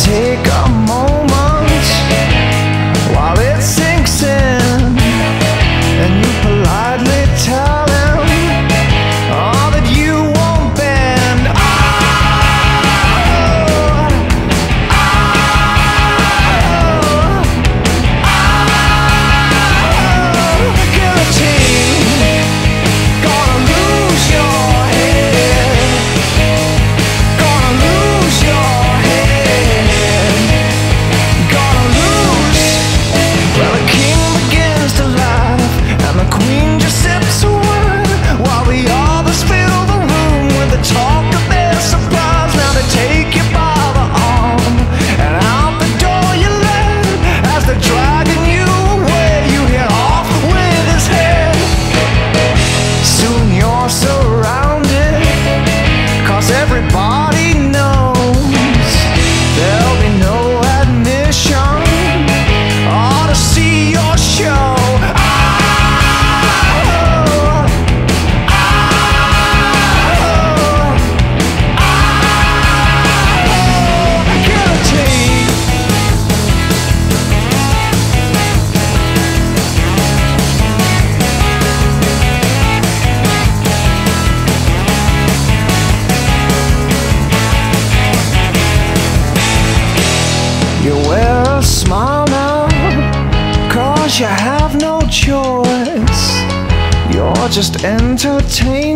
take a moment while it sinks in, and you politely tell him all that you won't bend. Guillotine, gonna lose your head, gonna lose your head, gonna lose. Well, the king begins to laugh, and the queen just sips a word, while the others fill the room with the talk of their surprise. Now they take you by the arm, and out the door you led. As they're dragging you away, you hit off with his head. Soon you're surrounded, 'cause everybody knows there'll be no admission or to see your show. Guillotine. You wear a smile now, 'cause you have no choice. You're just entertained